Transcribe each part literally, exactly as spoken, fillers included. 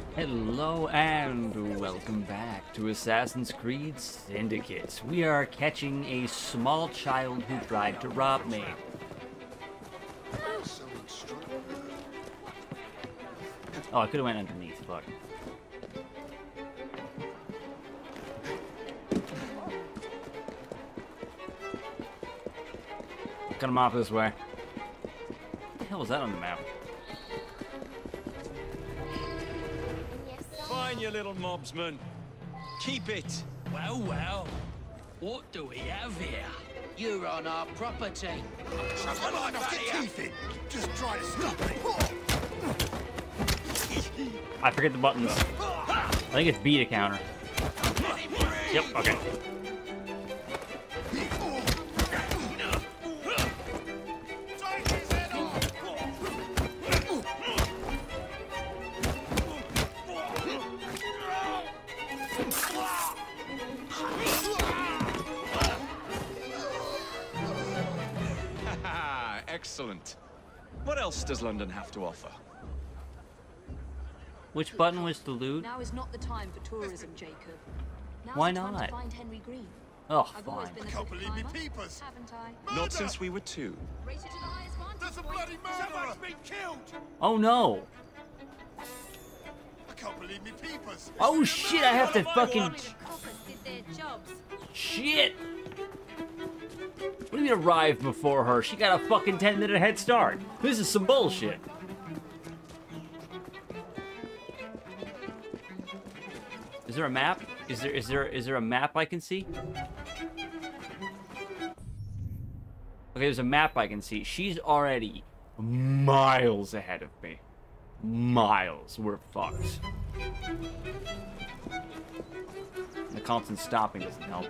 Hello and welcome back to Assassin's Creed Syndicate. We are catching a small child who tried to rob me. Oh, I could have went underneath, fuck. Cut him off this way. What the hell was that on the map? Fine, you little mobsman. Keep it. Well, well. What do we have here? You're on our property. Come on, get teeth in. Just try to stop me. I forget the buttons. I think it's B to counter. Yep, okay. Excellent. What else does London have to offer? Which button was to loot? Now is not the time for tourism, Jacob. Now's Why the time not? to find Henry Green. Oh, I've always fine. been a Can't good believe me climber, peepers. haven't I? Murder! Not since we were two. Race it to the highest vantage There's a point. bloody murderer! Someone's been killed! Oh no! I can't believe me peepers! Oh shit, I have to fucking... The coppers did their jobs. Shit! What do you mean arrived before her? She got a fucking ten minute head start. This is some bullshit. Is there a map? Is there is there is there a map I can see? Okay, there's a map I can see. She's already miles ahead of me. Miles. We're fucked. The constant stopping doesn't help.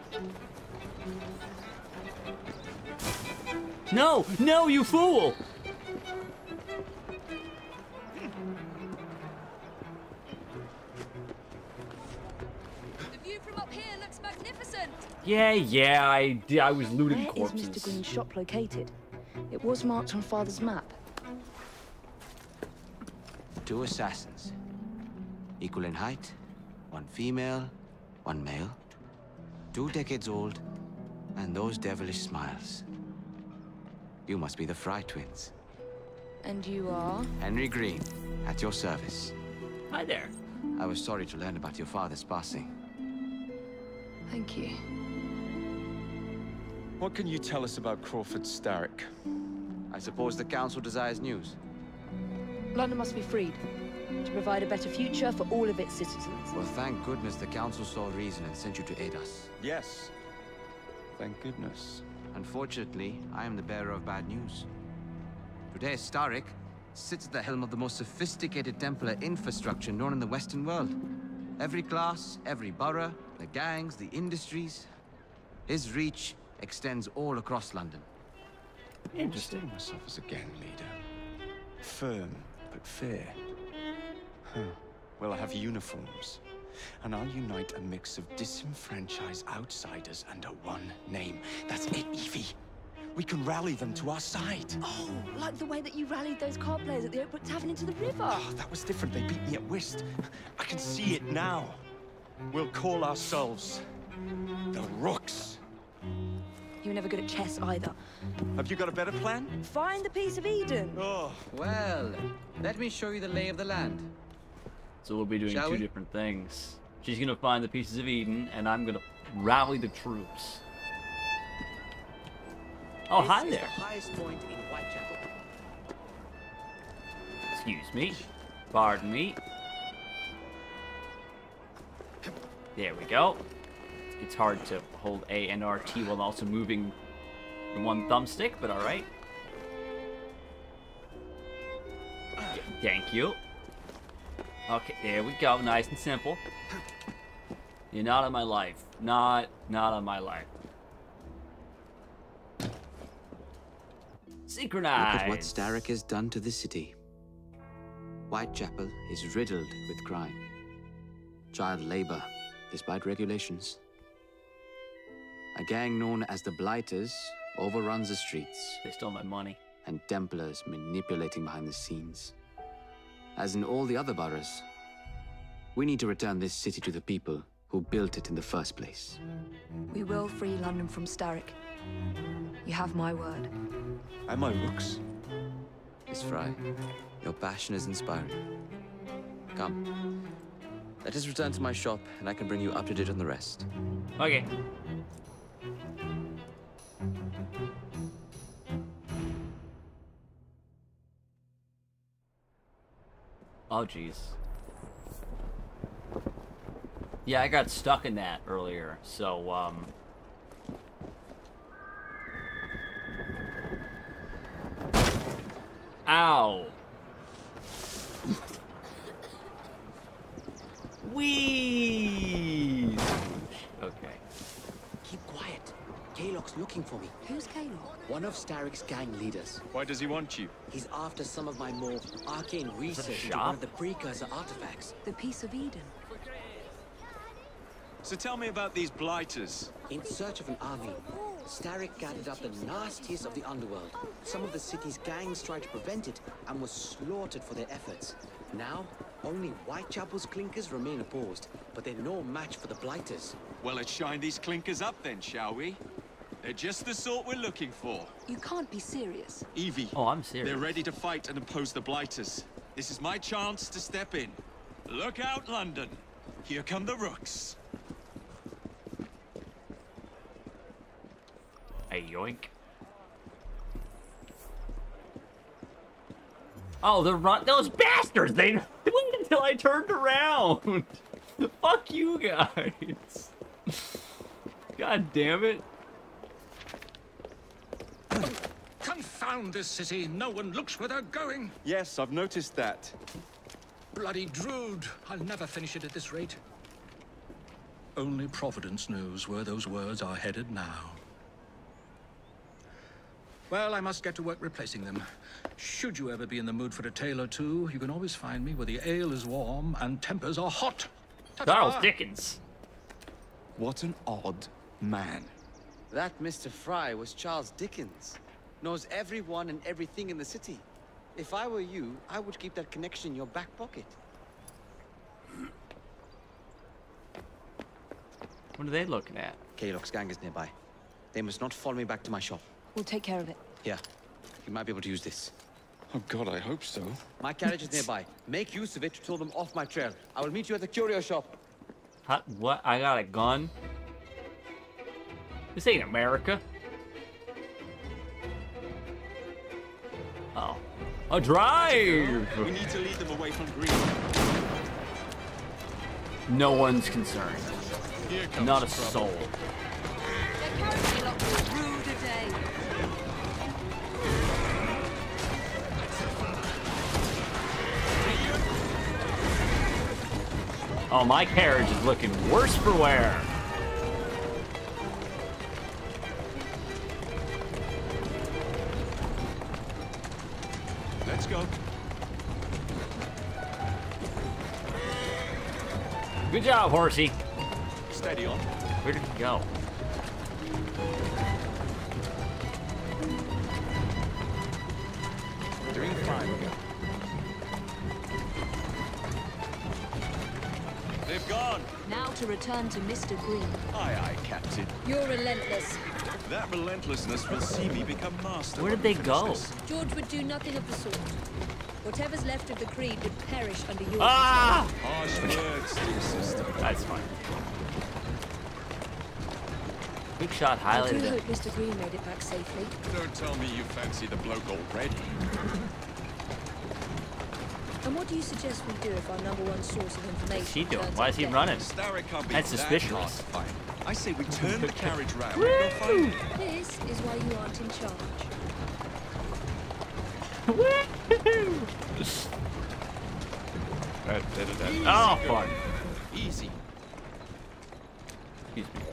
No! No, you fool! The view from up here looks magnificent. Yeah, yeah, I did. I was looting Where corpses. is Mister Green's shop located? It was marked on Father's map. Two assassins. Equal in height. One female, one male. Two decades old, and those devilish smiles. You must be the Fry twins. And you are? Henry Green, at your service. Hi there. I was sorry to learn about your father's passing. Thank you. What can you tell us about Crawford Starrick? I suppose the Council desires news. London must be freed, to provide a better future for all of its citizens. Well, thank goodness the Council saw reason and sent you to aid us. Yes. Thank goodness. Unfortunately, I am the bearer of bad news. Today, Starrick sits at the helm of the most sophisticated Templar infrastructure known in the Western world. Every class, every borough, the gangs, the industries. His reach extends all across London. Interesting. I see myself as a gang leader. Firm, but fair. Huh. Well, I have uniforms. And I'll unite a mix of disenfranchised outsiders under one name. That's it, Evie. We can rally them to our side. Oh, like the way that you rallied those card players at the Oakbrook Tavern into the river. Oh, that was different. They beat me at whist. I can see it now. We'll call ourselves the Rooks. You were never good at chess either. Have you got a better plan? Find the piece of Eden. Oh, Well, let me show you the lay of the land. So we'll be doing Shall two we? different things. She's gonna find the pieces of Eden, and I'm gonna rally the troops. Oh, hi This is there. the highest point in Whitechapel. Excuse me. Pardon me. There we go. It's hard to hold A and R T while also moving the one thumbstick, but alright. Thank you. Okay, there we go. Nice and simple. You're not on my life. Not, not on my life. Synchronized. Look at what Starrick has done to the city. Whitechapel is riddled with crime. Child labor, despite regulations. A gang known as the Blighters overruns the streets, They stole my money. and Templars manipulating behind the scenes. As in all the other boroughs, We need to return this city to the people who built it in the first place. We will free London from Starrick. You have my word. And my looks. Miss Fry, your passion is inspiring. Come. Let us return to my shop, and I can bring you up to date on the rest. Okay. Oh, jeez. Yeah, I got stuck in that earlier, so, um... Ow! Whee! Okay. Keep quiet. Kaylock's looking for me. Who's Kaylock? One of Starrick's gang leaders. Why does he want you? He's after some of my more arcane research into shop? one of the precursor artifacts. The Piece of Eden. So tell me about these blighters. In search of an army, Starrick gathered up the nastiest of the underworld. Some of the city's gangs tried to prevent it and were slaughtered for their efforts. Now, only Whitechapel's clinkers remain opposed, but they're no match for the blighters. Well, let's shine these clinkers up then, shall we? They're just the sort we're looking for. You can't be serious. Evie. Oh, I'm serious. They're ready to fight and oppose the blighters. This is my chance to step in. Look out, London. Here come the rooks. Hey, yoink. Oh, the run- those bastards! They waited until I turned around! Fuck you guys! God damn it. Confound this city! No one looks where they're going! Yes, I've noticed that. Bloody Drood! I'll never finish it at this rate. Only Providence knows where those words are headed now. Well, I must get to work replacing them. Should you ever be in the mood for a tale or two, you can always find me where the ale is warm and tempers are hot. Ta-ta! Charles Dickens. What an odd man. That Mister Fry was Charles Dickens. Knows everyone and everything in the city. If I were you, I would keep that connection in your back pocket. What are they looking at? Kaylock's gang is nearby. They must not follow me back to my shop. We'll take care of it. Here, you might be able to use this. Oh God, I hope so. My carriage is nearby. Make use of it to throw them off my trail. I will meet you at the curio shop. Huh, what? I got a gun? This ain't America. Oh. A drive! We need to lead them away from Green. No one's concerned. Here comes Not a trouble. soul. They're carrying a lot more rude today. Oh, my carriage is looking worse for wear. Let's go. Good job, horsey. Steady on. Where did he go? Doing fine. They've gone. Now to return to Mister Green. Aye, aye, Captain. You're relentless. That relentlessness will see me become master. Where did when they we go? finish this. George would do nothing of the sort. Whatever's left of the Creed would perish under your Ah! Harsh words, dear sister. That's fine. Big shot I do highlighted it. hope Mister Green made it back safely. Don't tell me you fancy the bloke already. And what do you suggest we do if our number one source of information What's he doing? turns Why up is he dead? running? Starrick can't be That's that suspicious. hard to find. I say we turn the carriage round and go find him. This is why you aren't in charge. Oh, fun. Easy. Excuse me.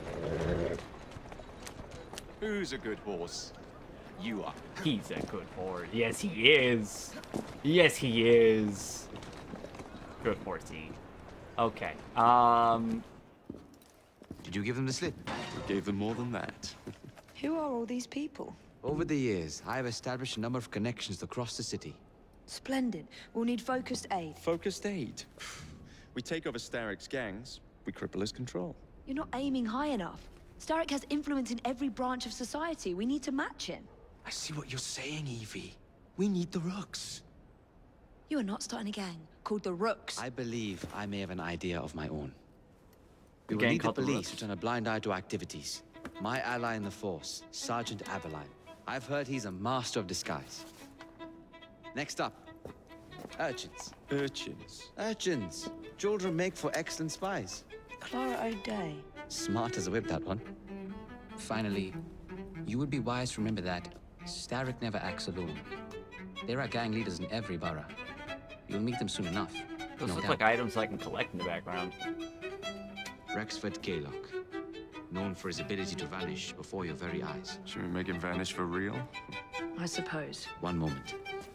Who's a good horse? You are. He's a good horse. Yes, he is. Yes, he is. Good horsey. Okay. Um. Did you give them the slip? We gave them more than that. Who are all these people? Over the years, I have established a number of connections across the city. Splendid. We'll need focused aid. Focused aid. We take over Starrick's gangs, we cripple his control. You're not aiming high enough. Starrick has influence in every branch of society. We need to match him. I see what you're saying, Evie. We need the Rooks. You are not starting a gang called the Rooks. I believe I may have an idea of my own. The We will gang need the called the police Rooks. to turn a blind eye to activities. My ally in the force, Sergeant Aveline. I've heard he's a master of disguise. Next up, urchins. Urchins. Urchins. Children make for excellent spies. Clara O'Day. Smart as a whip, that one. Finally, you would be wise to remember that Starrick never acts alone. There are gang leaders in every borough. You'll meet them soon enough. Those no look doubt. like items I can collect in the background. Rexford Gaylock. Known for his ability to vanish before your very eyes. Should we make him vanish for real? I suppose. One moment.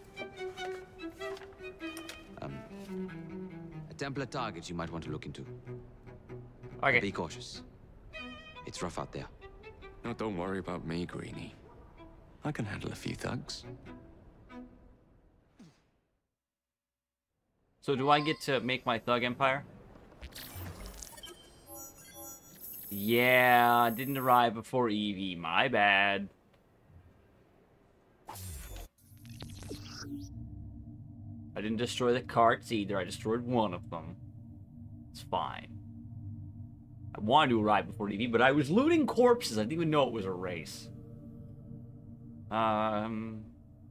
Um, a Templar target you might want to look into. Okay. Be cautious. It's rough out there. No, don't worry about me, Greenie. I can handle a few thugs. So do I get to make my thug empire? Yeah, didn't arrive before Evie. My bad. I didn't destroy the carts either. I destroyed one of them. It's fine. I wanted to arrive before Evie, but I was looting corpses. I didn't even know it was a race. Um,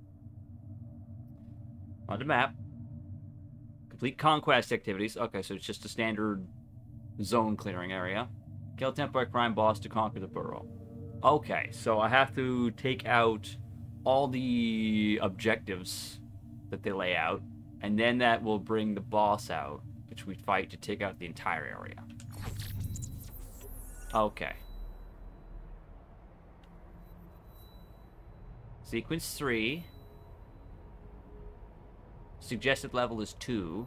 on the map. Complete conquest activities. Okay, so it's just a standard zone clearing area. Kill a Templar crime boss to conquer the borough. Okay, so I have to take out all the objectives that they lay out, and then that will bring the boss out, which we fight to take out the entire area. Okay. Sequence three. Suggested level is two.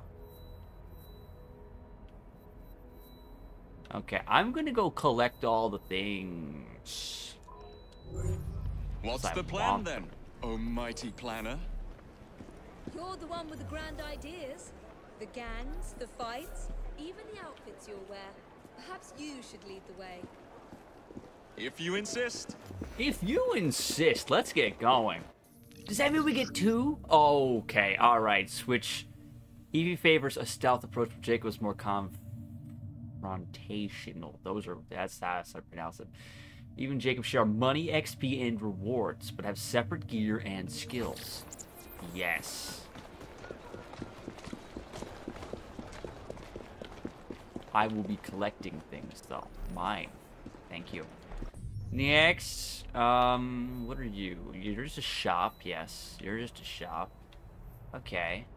Okay, I'm gonna go collect all the things. What's I the plan want then, oh mighty planner? You're the one with the grand ideas. The gangs, the fights, even the outfits you'll wear. Perhaps you should lead the way. If you insist. If you insist, let's get going. Does that mean we get two? Okay, alright, switch. Evie favors a stealth approach, but Jacob is more confrontational. Those are, that's how I pronounce it. Even Jacob share money, X P, and rewards, but have separate gear and skills. Yes. I will be collecting things, though. Mine. Thank you. Next, um, what are you? You're just a shop, yes. You're just a shop. Okay.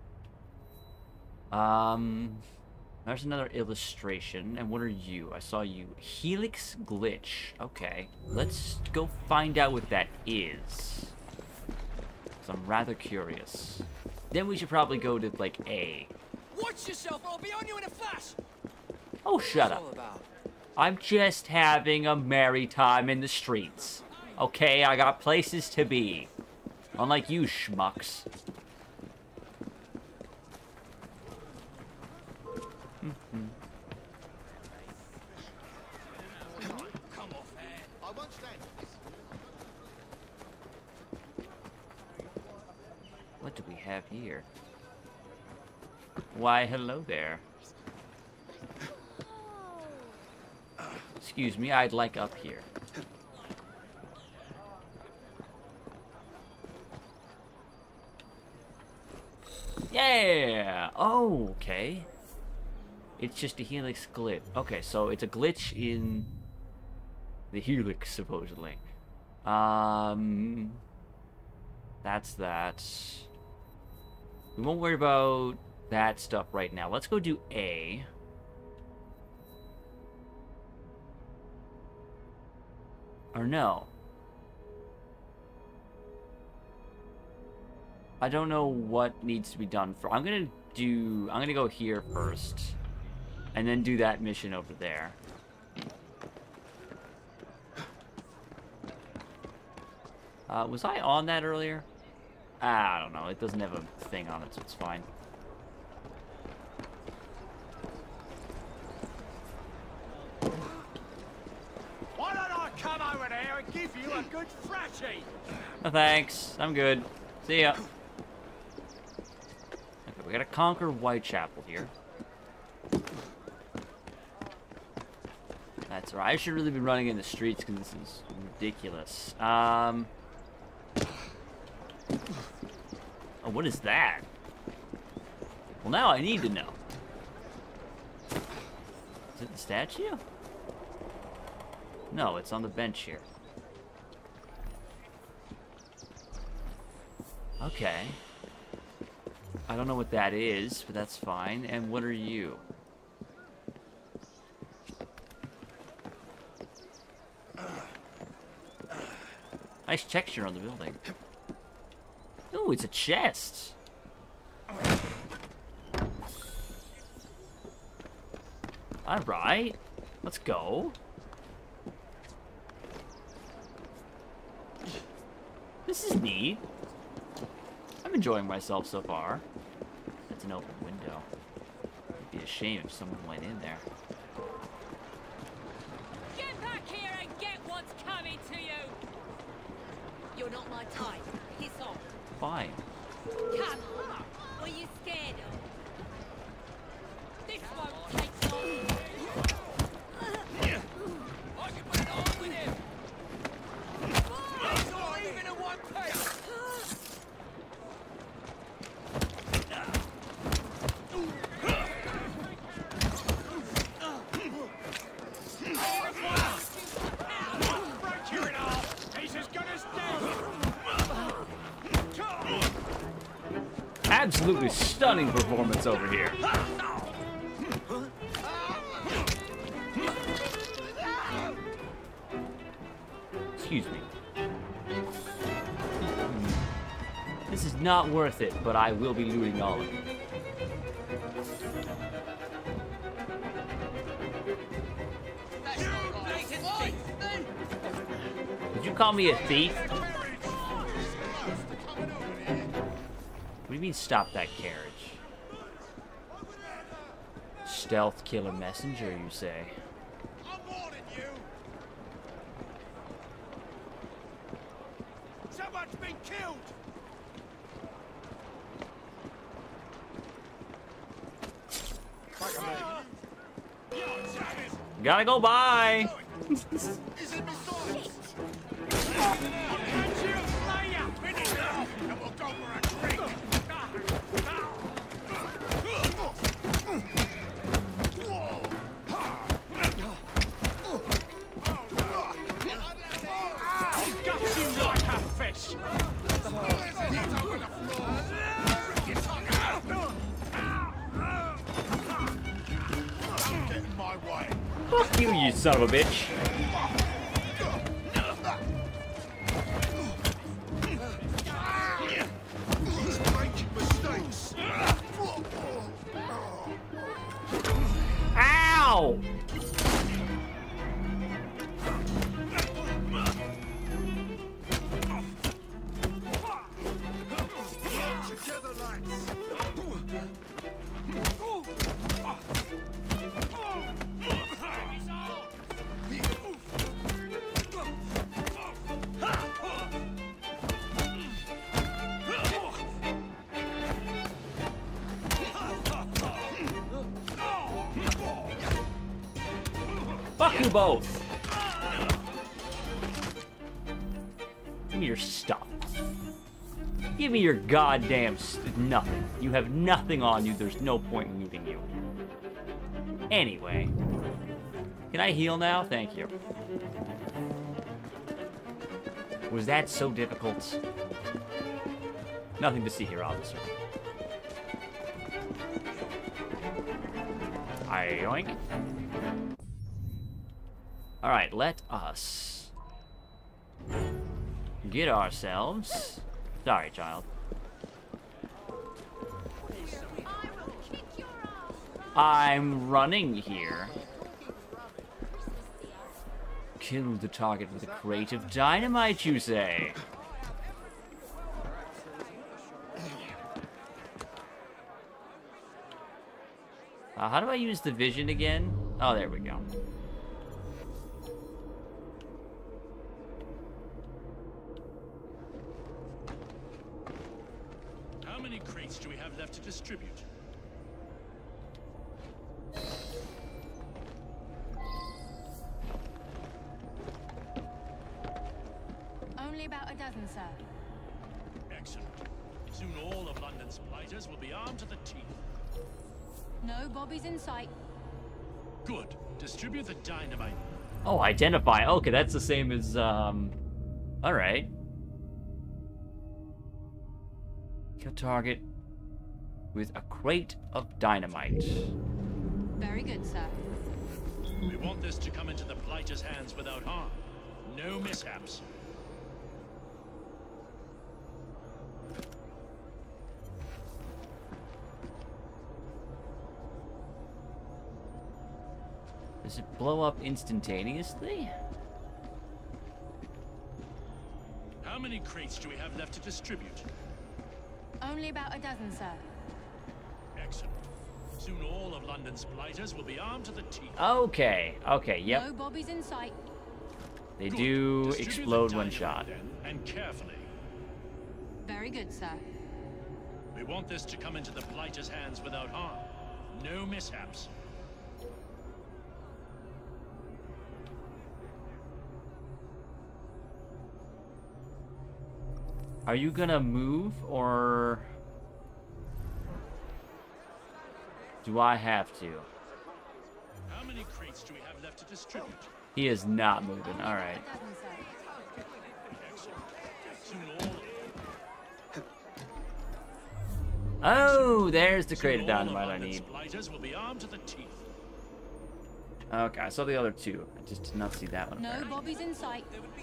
Um, there's another illustration. And what are you? I saw you. Helix Glitch. Okay. Let's go find out what that is. Because I'm rather curious. Then we should probably go to, like, A. Watch yourself, I'll be on you in a flash! Oh, shut up. I'm just having a merry time in the streets. Okay, I got places to be. Unlike you schmucks. Mm-hmm. Come off there. I won't stand this. What do we have here? Why, hello there. Excuse me, I'd like up here. Yeah! Oh, okay. It's just a helix glitch. Okay, so it's a glitch in the helix, supposedly. Um, that's that. We won't worry about that stuff right now. Let's go do A. Or no. I don't know what needs to be done for. I'm gonna do. I'm gonna go here first, and then do that mission over there. Uh, was I on that earlier? I don't know. It doesn't have a thing on it, so it's fine. a good thrashing. No thanks. I'm good. See ya. Okay, we gotta conquer Whitechapel here. That's right. I should really be running in the streets because this is ridiculous. Um. Oh, what is that? Well, now I need to know. Is it the statue? No, it's on the bench here. Okay. I don't know what that is, but that's fine. And what are you? Nice texture on the building. Ooh, it's a chest. Alright. Let's go. This is neat. I'm enjoying myself so far. That's an open window. It'd be a shame if someone went in there. Get back here and get what's coming to you! You're not my type. Piss off. Fine. Come on. What are you scared of? This won't take long. I can put it on with him. He's not even in one piece. Absolutely stunning performance over here. Excuse me. This is not worth it, but I will be looting all of it. Did you call me a thief? What do you mean, stop that carriage? Stealth killer messenger, you say? I'm warning you. Someone's been killed. Gotta go by. Is it Mister I'll catch you later. Finish it off, and we'll go for a drink. Fuck you, you son of a bitch. Ow! Fuck you both. Give me your stuff. Give me your goddamn st nothing. You have nothing on you. There's no point in looting you. Anyway. Can I heal now? Thank you. Was that so difficult? Nothing to see here, officer. Yoink. Alright, let us get ourselves... Sorry, child. I'm running here. Kill the target with a crate of dynamite, you say? Uh, how do I use the vision again? Oh, there we go. distribute. Only about a dozen, sir. Excellent. Soon all of London's blighters will be armed to the teeth. No bobbies in sight. Good. Distribute the dynamite. Oh, identify. Okay, that's the same as, um... Alright. Kill target with a crate of dynamite. Very good, sir. We want this to come into the blighters' hands without harm. No mishaps. Does it blow up instantaneously? How many crates do we have left to distribute? Only about a dozen, sir. Excellent. Soon all of London's blighters will be armed to the teeth. Okay, okay, yep. No bobbies in sight. They Good. do Distribute explode the one dynamite shot. then, and carefully. Very good, sir. We want this to come into the blighters' hands without harm. No mishaps. Are you gonna move, or do I have to? How many crates do we have left to distribute? He is not moving. All right. A dozen, sir. Excellent. Soon all Oh, there's the crate of Soon all dynamite I London's need. blighters will be armed to the teeth. Okay, I saw the other two. I just did not see that one. No apparently. bobbies in sight.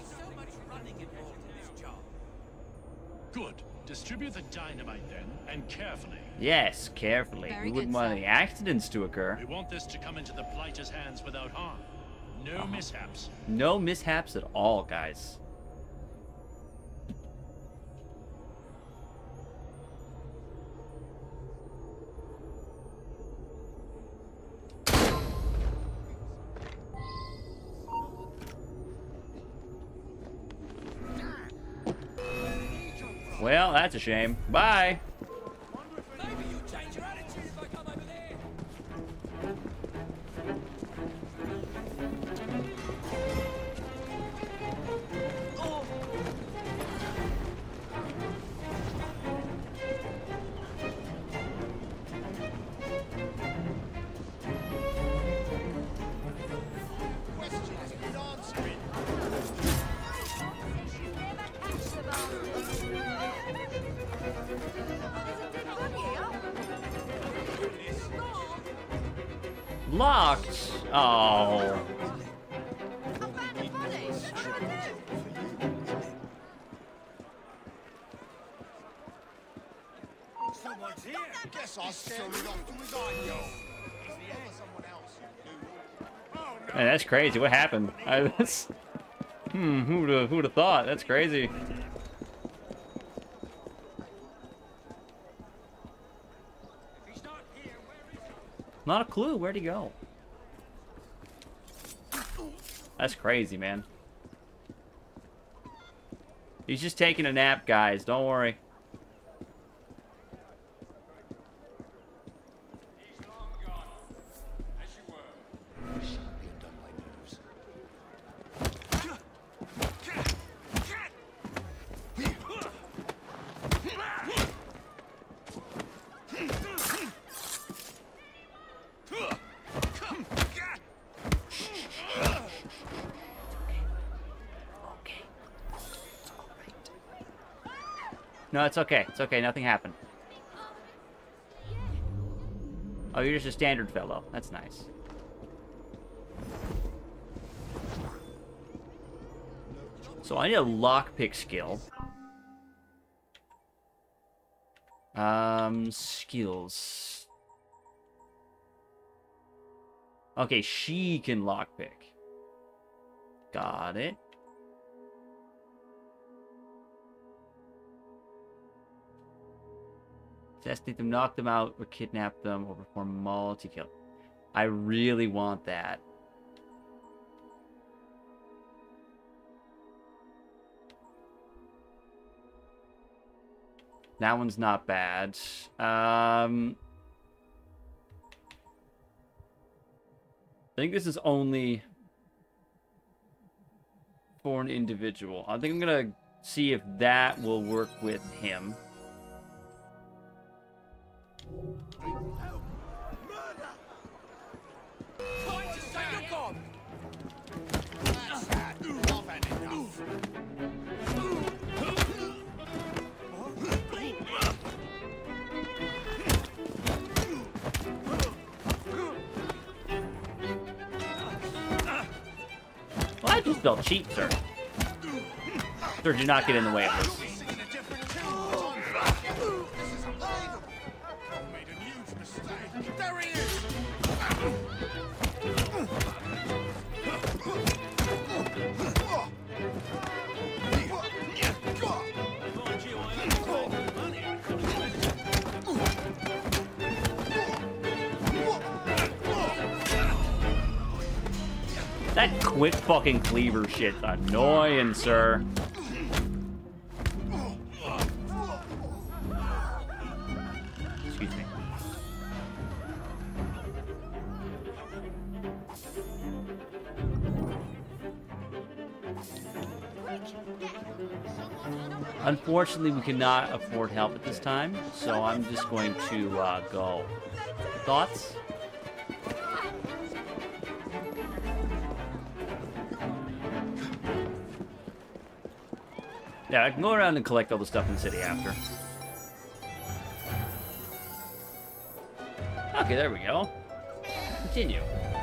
Good. Distribute the dynamite then, and carefully. Yes, carefully. Very We wouldn't good, want sir. any accidents to occur. We want this to come into the blighters' hands without harm. No Uh-huh. mishaps. No mishaps at all, guys. Well, that's a shame. Bye. Maybe you change your attitude if I come over there. Questions need answering. Locked. Oh. Someone's here. Guess I'll scare it off to his eye. Is the other someone else who knew? Oh no. Man, that's crazy. What happened? I, that's, hmm, who'd have, who'd have thought? That's crazy. He's not here. Where is he? Not a clue. Where'd he go? That's crazy, man. He's just taking a nap, guys. Don't worry. He's long gone. As you were. Champion done my moves. No, it's okay. It's okay. Nothing happened. Oh, you're just a standard fellow. That's nice. So I need a lockpick skill. Um, skills. Okay, she can lockpick. Got it. Assassinate them, knock them out, or kidnap them, or perform multi-kill. I really want that. That one's not bad. Um, I think this is only for an individual. I think I'm gonna see if that will work with him. Well, I just felt cheap, sir. Sir, do not get in the way of this. That quick fucking cleaver shit's annoying, sir. Excuse me. Unfortunately, we cannot afford help at this time, so I'm just going to uh, go. Thoughts? Yeah, I can go around and collect all the stuff in the city after. Okay, there we go. Continue.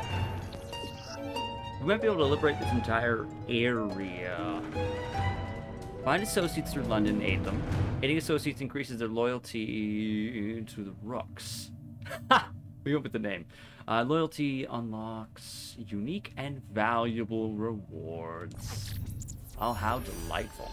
We might be able to liberate this entire area. Find associates through London and aid them. Aiding associates increases their loyalty to the Rooks. Ha! We went with the name. Uh, loyalty unlocks unique and valuable rewards. Oh, how delightful.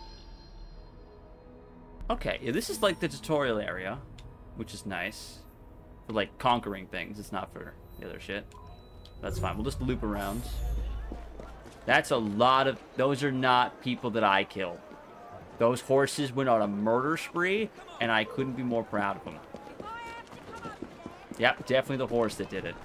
Okay, yeah, this is like the tutorial area, which is nice. For like conquering things, it's not for the other shit. That's fine, we'll just loop around. That's a lot of... Those are not people that I kill. Those horses went on a murder spree, and I couldn't be more proud of them. Yep, definitely the horse that did it.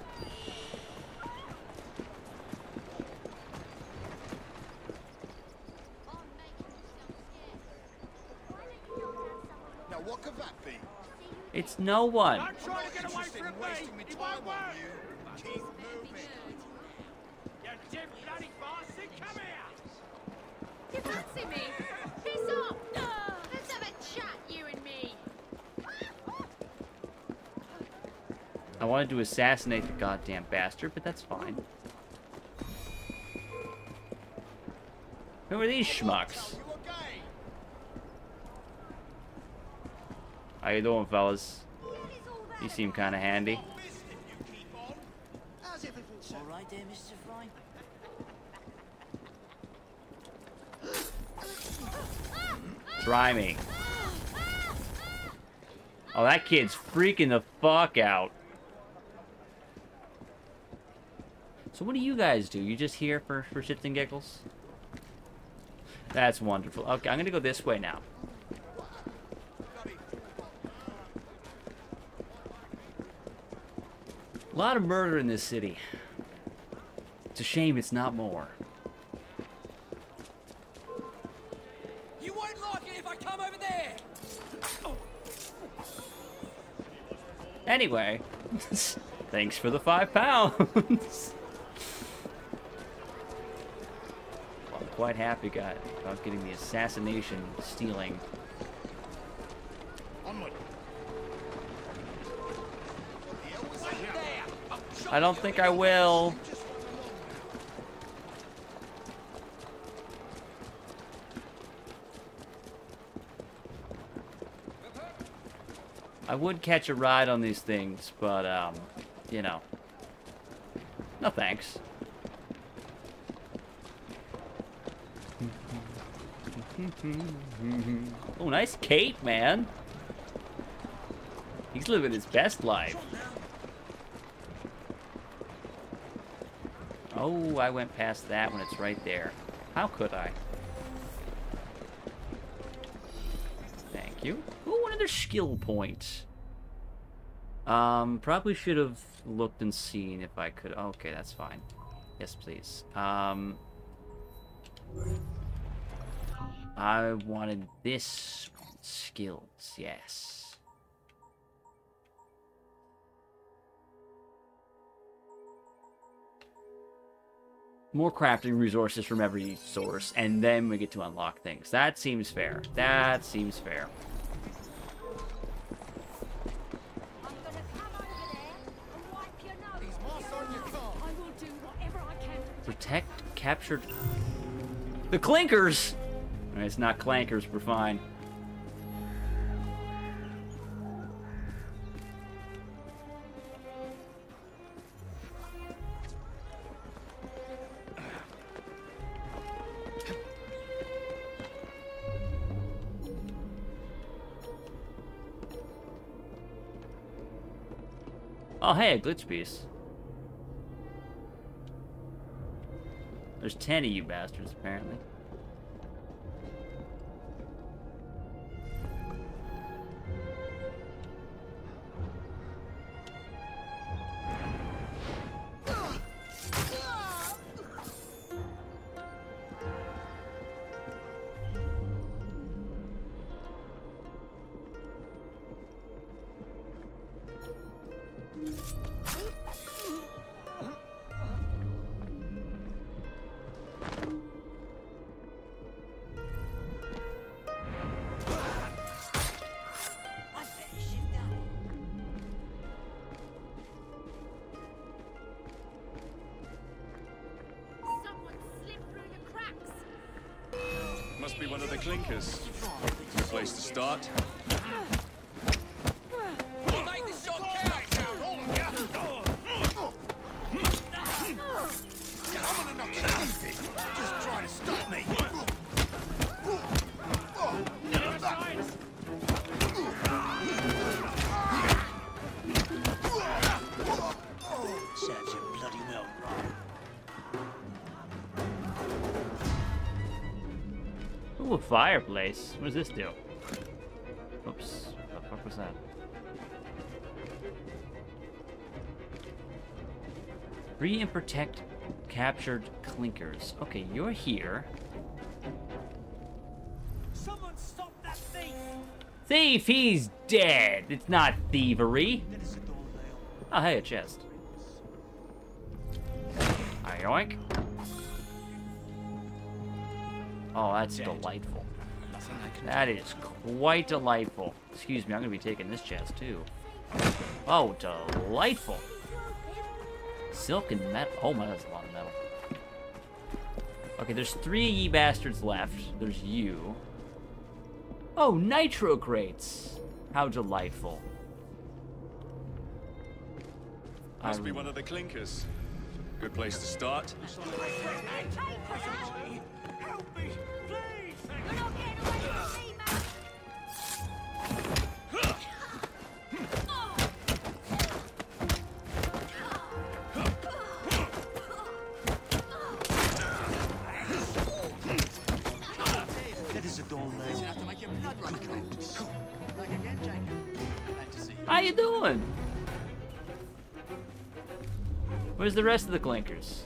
Now what could that be? It's no one. I'm trying to get away from me. It won't work. Keep moving. You dim bloody bastard, come here. You fancy me? Piss off! Let's have a chat, you and me. I wanted to assassinate the goddamn bastard, but that's fine. Who are these schmucks? How you doing, fellas? You seem kind of handy. All right there, Mister Fry. Try me. Oh, that kid's freaking the fuck out. So what do you guys do? You just here for, for shits and giggles? That's wonderful. Okay, I'm gonna go this way now. A lot of murder in this city. It's a shame it's not more. You won't like it if I come over there. Anyway, thanks for the five pounds. Well, I'm quite happy guy, about getting the assassination stealing. Onward. I don't think I will. I would catch a ride on these things, but, um, you know. No thanks. Oh, nice cape, man. He's living his best life. Oh, I went past that when it's right there. How could I? Thank you. Ooh, one of another skill point. Um, probably should have looked and seen if I could. Okay, that's fine. Yes, please. Um, I wanted this skills. Yes. More crafting resources from every source, and then we get to unlock things. That seems fair. That seems fair. Protect captured... The clinkers! It's not clankers, we're fine. Oh, hey, a glitch piece. There's ten of you bastards, apparently. Must be one of the clinkers. Good place to start. Make this shot count! I'm gonna knock you out of it. Just try to stop me. Serves you bloody well, right? Ooh, a fireplace. What does this do? Oops. What the fuck was that? Free and protect captured clinkers. Okay, you're here. Someone stop that thief! Thief, he's dead. It's not thievery. Oh, hey, a chest. Yoink. Oh, that's delightful. That is quite delightful. Excuse me, I'm gonna be taking this chest too. Oh, delightful. Silk and metal. Oh my, that's a lot of metal. Okay, there's three ye bastards left. There's you. Oh, nitro crates. How delightful. Must be one of the clinkers. Good place to start. Help me, please! You're not getting away from me, man! That is a dull name. You have to make your blood run cold. Like again, Jacob. Glad to see you. How you doing? Where's the rest of the clinkers?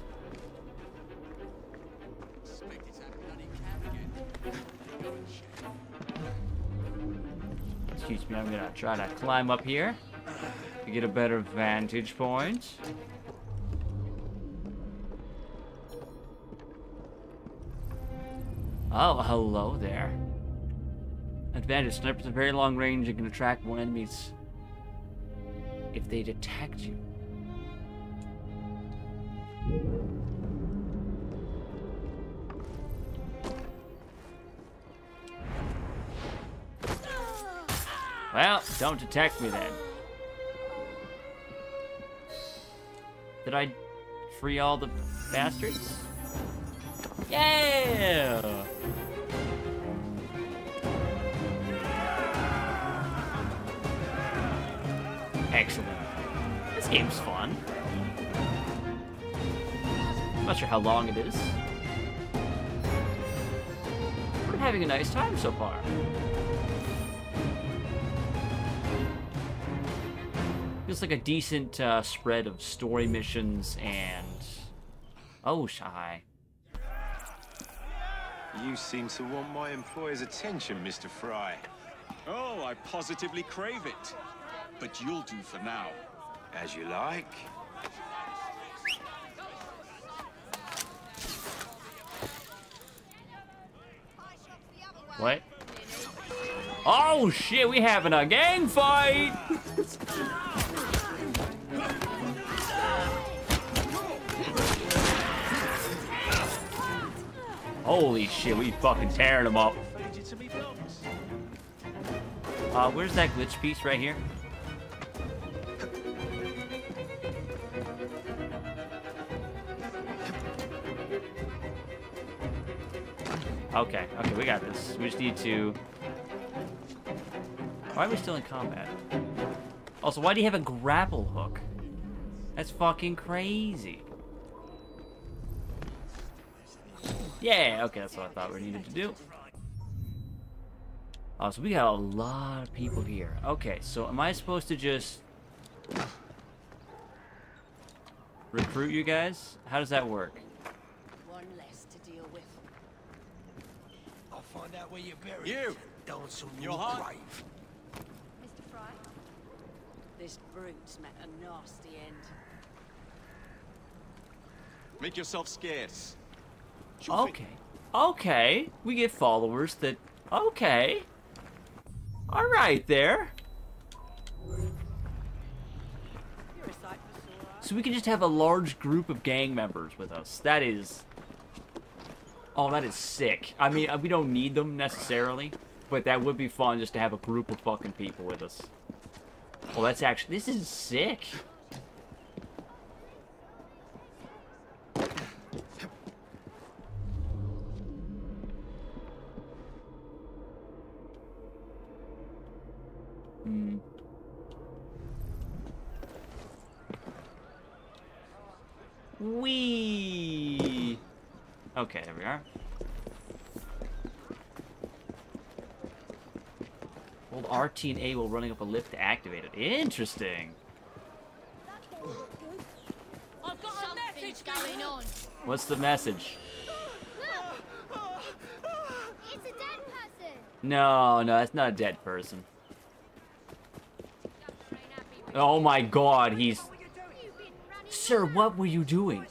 Excuse me, I'm gonna try to climb up here to get a better vantage point. Oh, hello there. Advantage. Snipers at very long range and can attract more enemies if they detect you. Well, don't detect me then. Did I free all the bastards? Yeah! Excellent. This game's fun. I'm not sure how long it is. We're having a nice time so far. there's like a decent uh, spread of story missions and... Oh, Shai. You seem to want my employer's attention, Mister Fry. Oh, I positively crave it. But you'll do for now. As you like. What? Oh shit, we having a gang fight! Holy shit, we fucking tearing them up. Uh, where's that glitch piece right here? Okay, okay, we got this. We just need to... Why are we still in combat? Also, why do you have a grapple hook? That's fucking crazy. Yeah, okay, that's what I thought we needed to do. Oh, so we got a lot of people here. Okay, so am I supposed to just... recruit you guys? How does that work? One less to deal with. I'll find out where you're buried. You! Dance on Your your heart? grave. Mister Fry? This brute's met a nasty end. Make yourself scarce. Okay. Okay. We get followers that... Okay. Alright there. So we can just have a large group of gang members with us. That is... Oh, that is sick. I mean, we don't need them necessarily, but that would be fun just to have a group of fucking people with us. Well, that's actually... This is sick. Hmm. Wee. Okay, there we are. Hold R T and A while running up a lift to activate it. Interesting. I've got a message going on. What's the message? It's a dead person. No, no, that's not a dead person. Oh my god, he's... Sir, what were you doing?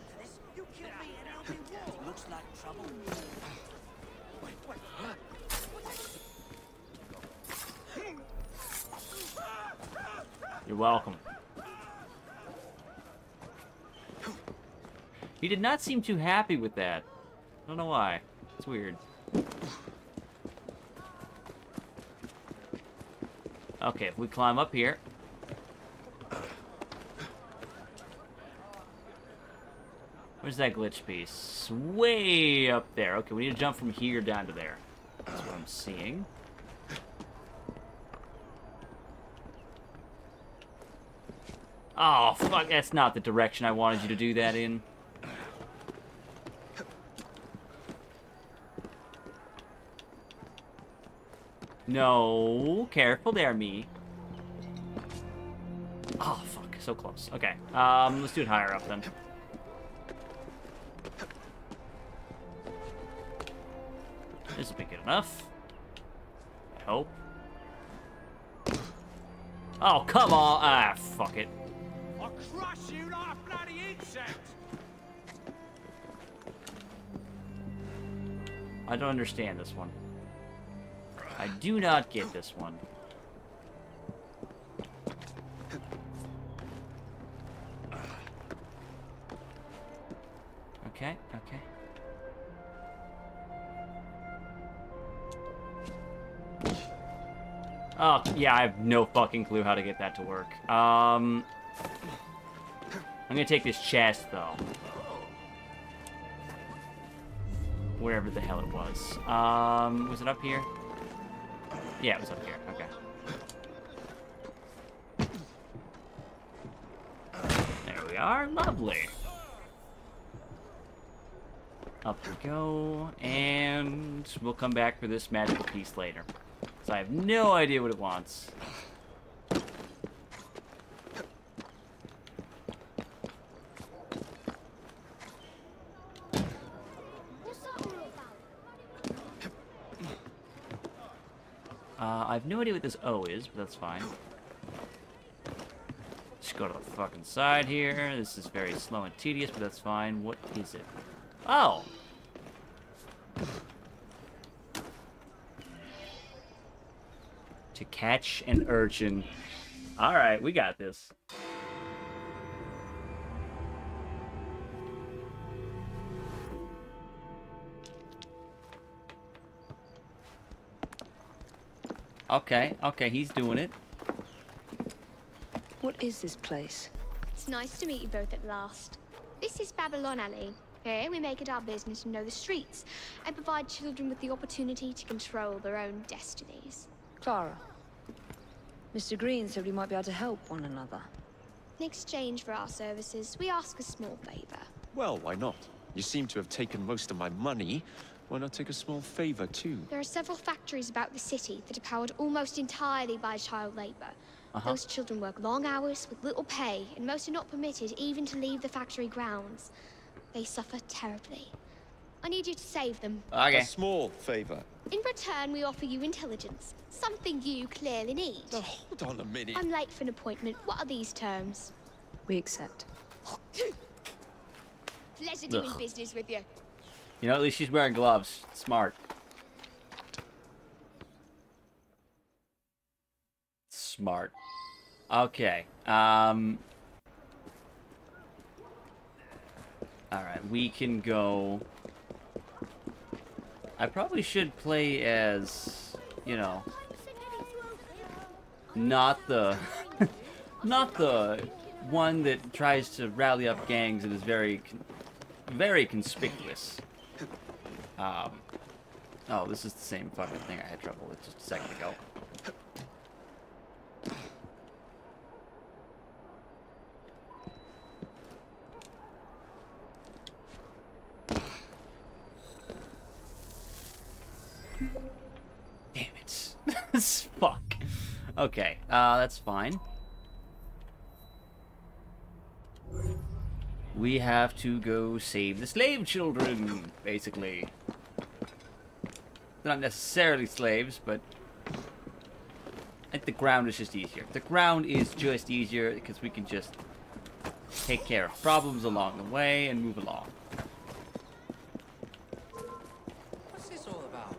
Looks like trouble. Wait, wait. You're welcome. He did not seem too happy with that. I don't know why. It's weird. Okay, if we climb up here... Where's that glitch piece? Way up there. Okay, we need to jump from here down to there. That's what I'm seeing. Oh, fuck, that's not the direction I wanted you to do that in. No, careful there, me. Oh, fuck, so close. Okay, um, let's do it higher up then. This will be good enough. I hope. Oh, come on. Ah, fuck it. I'll crush you like a bloody insect. I don't understand this one. I do not get this one. Okay, okay. Oh, yeah, I have no fucking clue how to get that to work. Um, I'm gonna take this chest, though. Wherever the hell it was. Um, was it up here? Yeah, it was up here. Okay. There we are. Lovely. Up we go. And we'll come back for this magical piece later. So I have no idea what it wants. I have no idea what this O is, but that's fine. Just go to the fucking side here. This is very slow and tedious, but that's fine. What is it? Oh! To catch an urchin. Alright, we got this. Okay, okay, he's doing it. What is this place? It's nice to meet you both at last. This is Babylon Alley. Here we make it our business to know the streets and provide children with the opportunity to control their own destinies. Clara. Mister Green said we might be able to help one another. In exchange for our services, we ask a small favor. Well, why not? You seem to have taken most of my money. Why not take a small favor, too? There are several factories about the city that are powered almost entirely by child labor. Uh-huh. Those children work long hours with little pay, and most are not permitted even to leave the factory grounds. They suffer terribly. I need you to save them. Okay. A small favor. In return, we offer you intelligence. Something you clearly need. Now, hold on a minute. I'm late for an appointment. What are these terms? We accept. Pleasure doing Ugh. business with you. You know, at least she's wearing gloves. Smart. Smart. Okay. Um. Alright, we can go... I probably should play as, you know... Not the... not the one that tries to rally up gangs and is very... very conspicuous. Um... Oh, this is the same fucking thing I had trouble with just a second ago. Damn it. Fuck. Okay, uh, that's fine. We have to go save the slave children, basically. They're not necessarily slaves, but I think the ground is just easier. The ground is just easier because we can just take care of problems along the way and move along. What's this all about?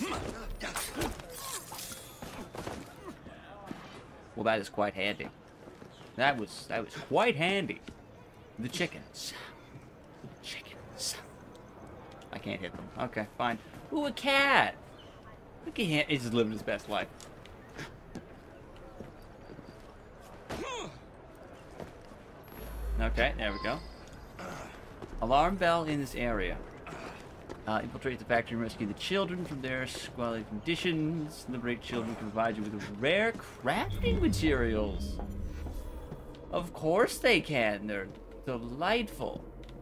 Well, that is quite handy. That was that was quite handy. The chickens. Chickens. I can't hit them. Okay, fine. Ooh, a cat. Look at him. He's just living his best life. Okay, there we go. Alarm bell in this area. Uh, infiltrate the factory and rescue the children from their squalid conditions. Liberate children to provide you with rare crafting materials. Of course they can. They're delightful.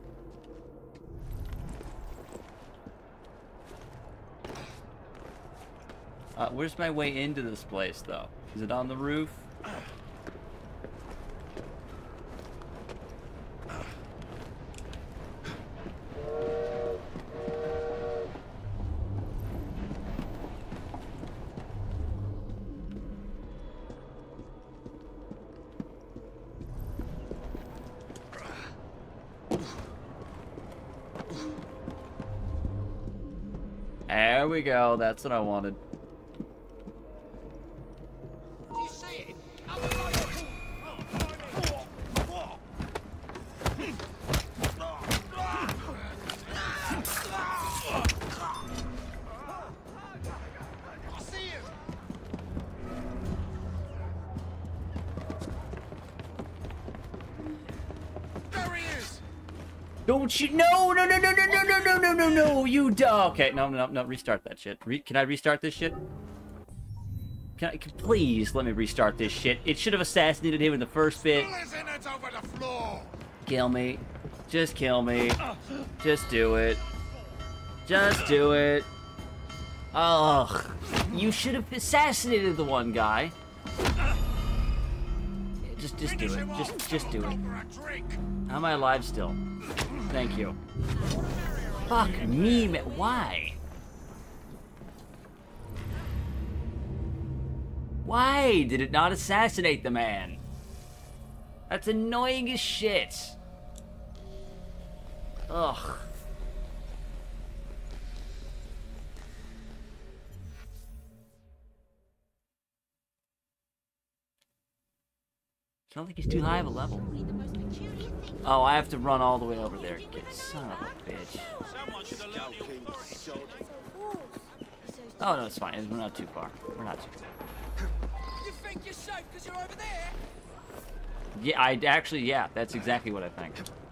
Uh, where's my way into this place, though? Is it on the roof? There we go. That's what I wanted. Do you see it? I see you. There he is. Don't you? No, no, no, no, no, no, no, no, no, no, no, you duh. Okay, no, no, no, restart that shit. Re can I restart this shit? Can I, can, please let me restart this shit. It should have assassinated him in the first bit. Over the floor. Kill me. Just kill me. Just do it. Just do it. Ugh. You should have assassinated the one guy. Just, just do it. Just, just do it. How am I alive still? Thank you. Fuck me, man. Why? Why did it not assassinate the man? That's annoying as shit. Ugh. I don't think he's too high of a level. Oh, I have to run all the way over there. Get son of a bitch. Oh no, it's fine. We're not too far. We're not too far. You think you're safe because you're over there? Yeah, I actually, yeah, that's exactly what I think.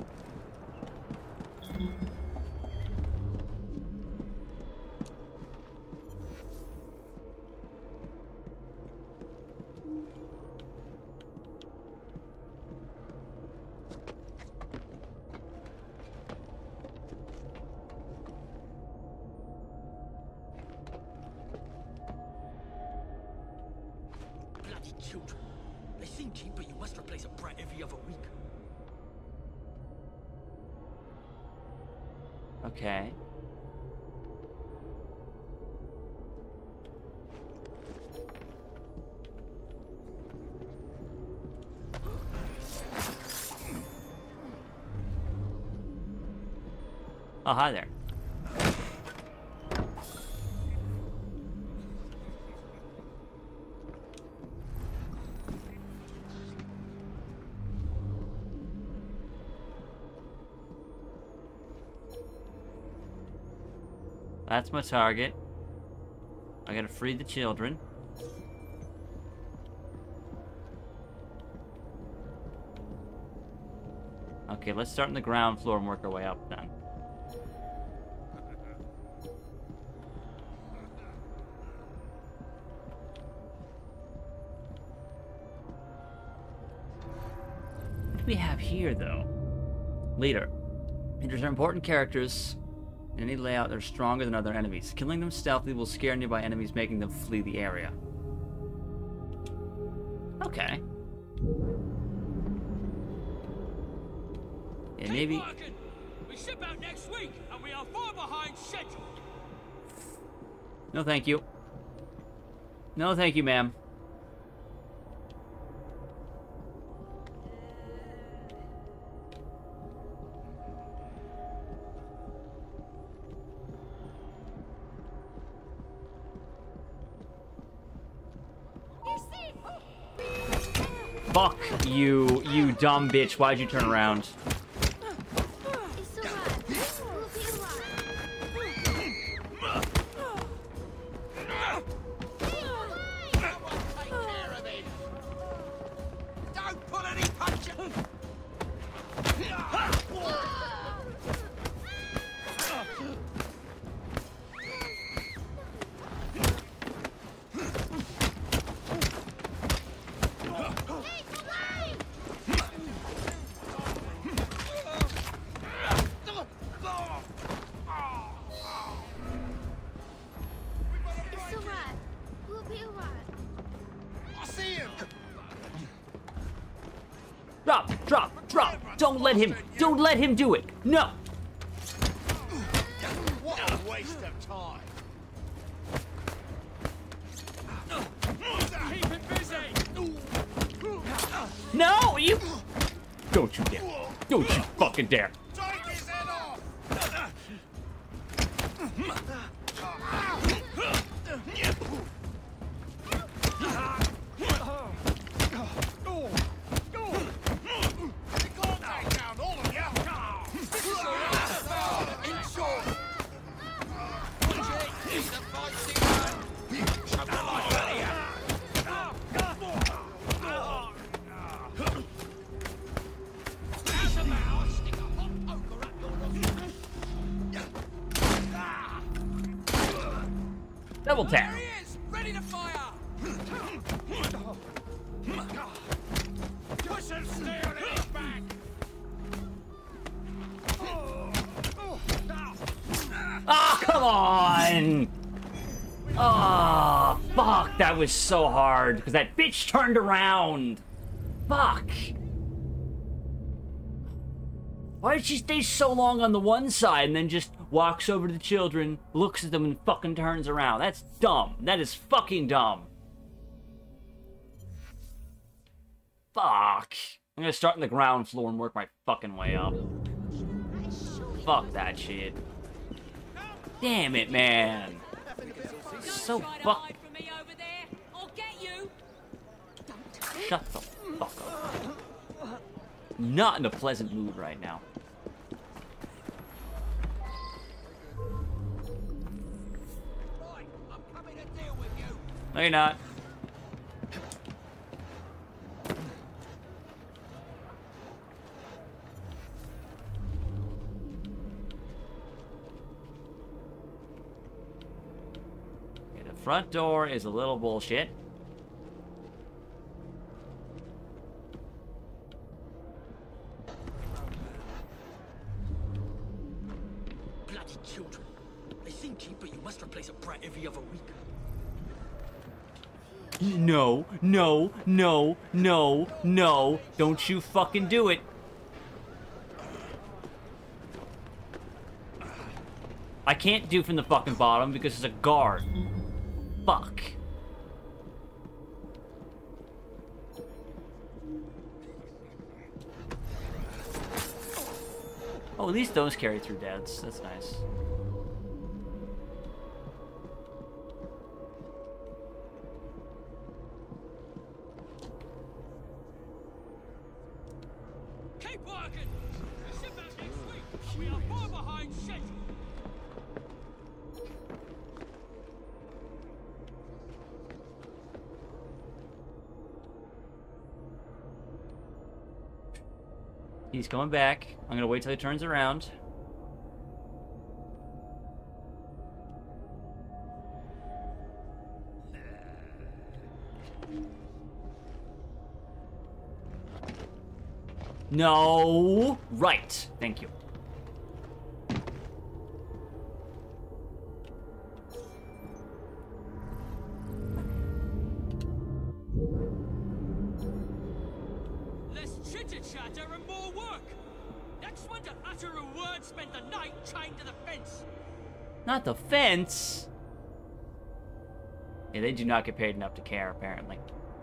Children. They seem cheap, but you must replace a brat every other week. Okay. Oh, hi there. That's my target. I gotta free the children. Okay, let's start on the ground floor and work our way up then. What do we have here, though? Leader. Leaders are important characters. In any layout, they're stronger than other enemies. Killing them stealthily will scare nearby enemies, making them flee the area. Okay. Yeah, maybe... Keep working. We ship out next week, and we are far behind schedule. No, thank you. No, thank you, ma'am. Fuck you, you dumb bitch. Why'd you turn around? Don't pull any punches. Drop, drop, drop. Don't let him, don't let him do it. No. What a waste of time. Keep it busy. No, you. Don't you dare. Don't you fucking dare. Take his head off. Double tap. There he is, ready to fire. Push and stay on his back. Oh, come on! Oh, fuck, that was so hard, because that bitch turned around. Fuck. Why did she stay so long on the one side and then just walks over to the children, looks at them, and fucking turns around? That's dumb. That is fucking dumb. Fuck. I'm gonna start on the ground floor and work my fucking way up. Fuck that shit. Damn it, man. So fuck. Shut the fuck up. Not in a pleasant mood right now. No, you're not. Okay, the front door is a little bullshit. Bloody children. They seem cheap, but you must replace a brat every other week. No, no, no, no, no. Don't you fucking do it. I can't do from the fucking bottom because it's a guard. Fuck. Oh, at least those carry through deads. That's nice. Keep working! We ship out next week, and we are far behind schedule. He's coming back. I'm gonna wait till he turns around. No! Right. Thank you. Less chitter-chatter and more work. Next one to utter a word spent the night chained to the fence. Not the fence! Yeah, they do not get paid enough to care, apparently.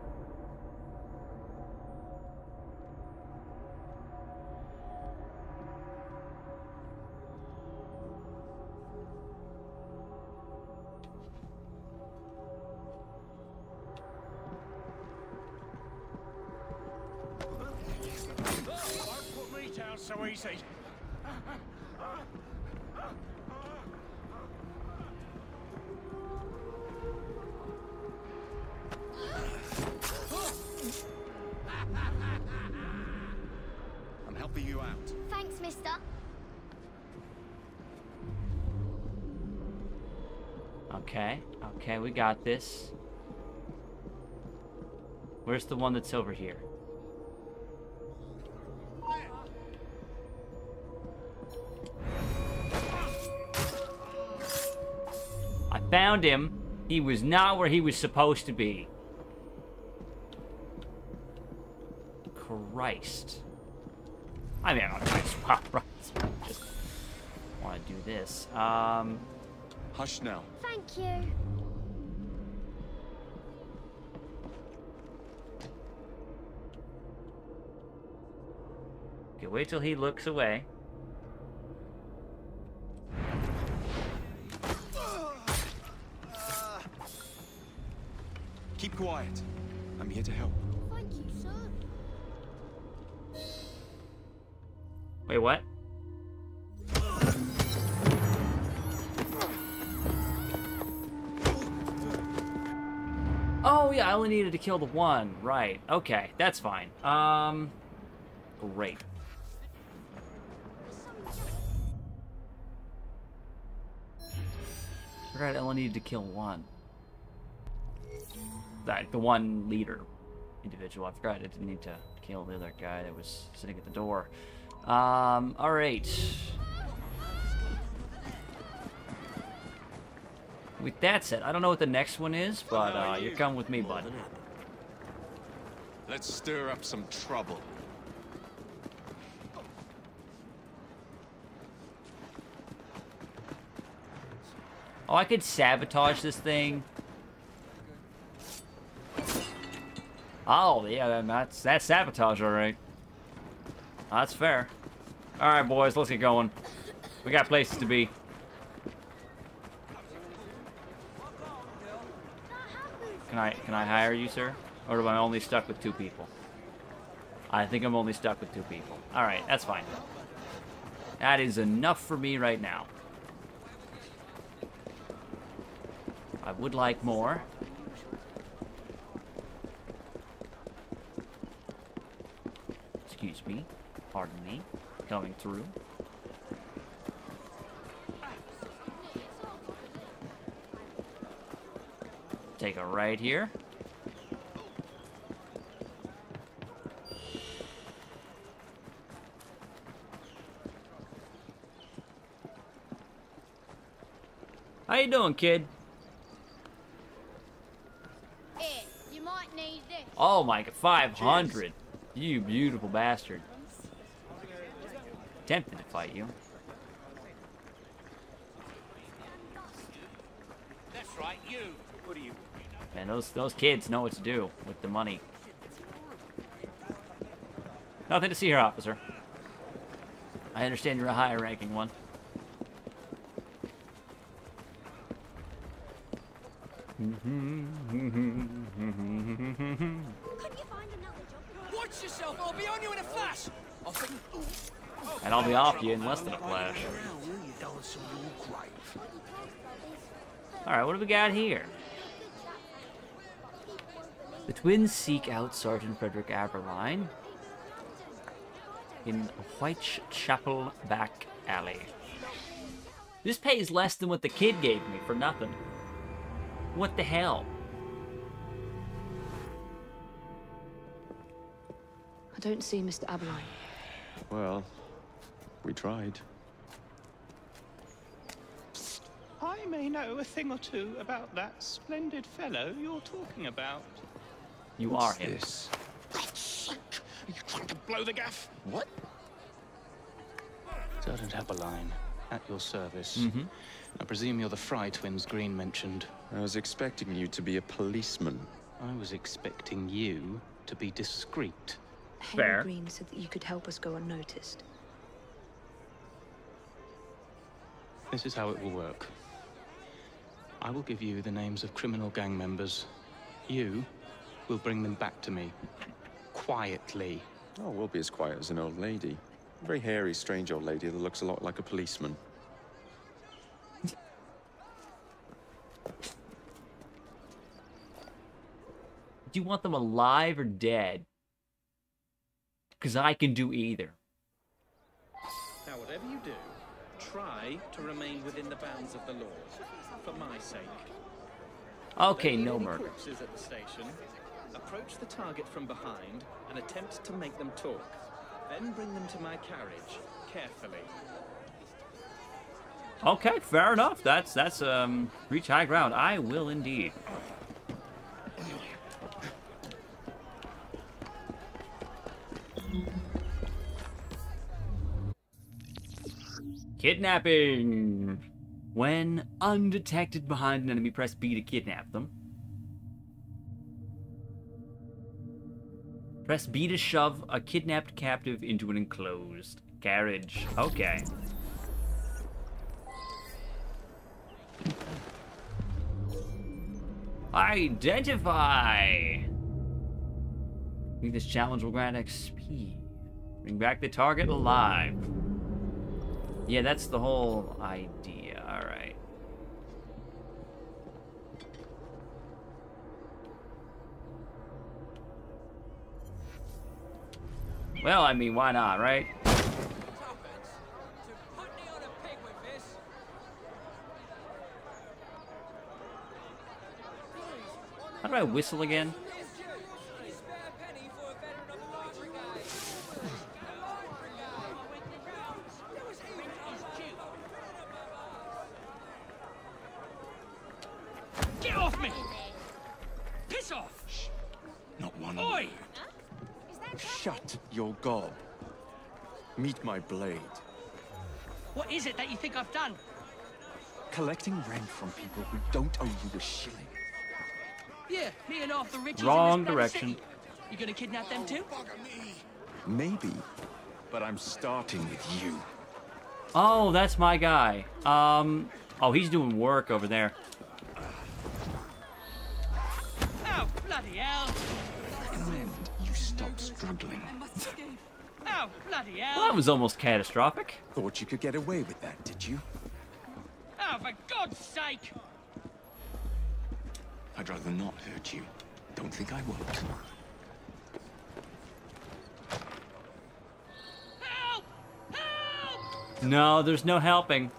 Don't put me down so easy. I'm helping you out. Thanks, mister. Okay, okay, we got this. Where's the one that's over here? I found him. He was not where he was supposed to be. Christ. I mean, I'm not well, right. Just want to do this. Um. Hush now. Thank you. Okay, wait till he looks away. Keep quiet. I'm here to help. Thank you, sir. Wait, what? Oh, yeah, I only needed to kill the one. Right. Okay, that's fine. Um, great. Forgot I only needed to kill one. That, the one leader individual. I forgot I didn't need to kill the other guy that was sitting at the door. Um, alright. With that said, I don't know what the next one is, but uh, you're coming with me, bud. Let's stir up some trouble. Oh, I could sabotage this thing. Oh, yeah, then that's, that's sabotage, all right. That's fair. All right, boys, let's get going. We got places to be. Can I, can I hire you, sir? Or am I only stuck with two people? I think I'm only stuck with two people. All right, that's fine. That is enough for me right now. I would like more. Excuse me. Pardon me. Coming through. Take a right here. How you doing, kid? Here, you might need this. Oh my god, five hundred. You beautiful bastard. Tempted to fight you. That's right, you. What are you? Man, those those kids know what to do with the money. Nothing to see here, officer. I understand you're a higher ranking one. Watch yourself, I'll be on you in a flash. I'll think... And I'll be off you in less than a flash. Alright, what do we got here? The twins seek out Sergeant Frederick Aberline in Whitechapel Back Alley. This pays less than what the kid gave me for nothing. What the hell? I don't see Mister Aberline. Well, we tried. I may know a thing or two about that splendid fellow you're talking about. You What's are him. This? Are you trying to blow the gaff? What? Sergeant Aberline, at your service. Mm-hmm. I presume you're the Fry twins Green mentioned. I was expecting you to be a policeman. I was expecting you to be discreet. Fair. Henry Green said that you could help us go unnoticed. This is how it will work. I will give you the names of criminal gang members. You will bring them back to me. Quietly. Oh, we'll be as quiet as an old lady. A very hairy, strange old lady that looks a lot like a policeman. Do you want them alive or dead? Because I can do either. Now, whatever you do, try to remain within the bounds of the law, for my sake. Okay, If no any murder. corpses at the station, approach the target from behind and attempt to make them talk. Then bring them to my carriage, carefully. Okay, fair enough. That's, that's, um, reach high ground. I will indeed. Kidnapping! When undetected behind an enemy, press B to kidnap them. Press B to shove a kidnapped captive into an enclosed carriage. Okay. Identify! I think this challenge will grant X P. Bring back the target alive. Yeah, that's the whole idea. Alright. Well, I mean, why not, right? How do I whistle again? Get off me! Piss off! Not one Oi! Shut your gob. Meet my blade. What is it that you think I've done? Collecting rent from people who don't owe you a shilling. Yeah, me and half the riches Wrong in this bloody direction. city. You gonna kidnap them too? Maybe, but I'm starting with you. Oh, that's my guy. Um, oh, he's doing work over there. Oh, bloody hell! Recommend you stop struggling. Oh, bloody hell! Well, that was almost catastrophic. Thought you could get away with that, did you? Oh, for God's sake! I'd rather not hurt you. Don't think I won't. Help! Help! No, there's no helping.